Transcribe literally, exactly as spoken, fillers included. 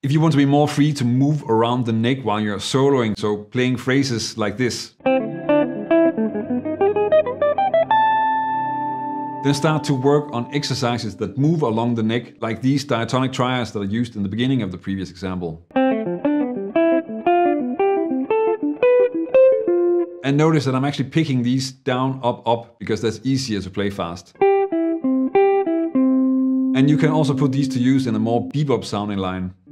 If you want to be more free to move around the neck while you're soloing, so playing phrases like this, then start to work on exercises that move along the neck, like these diatonic triads that are used in the beginning of the previous example. And notice that I'm actually picking these down, up, up, because that's easier to play fast. And you can also put these to use in a more bebop sounding line.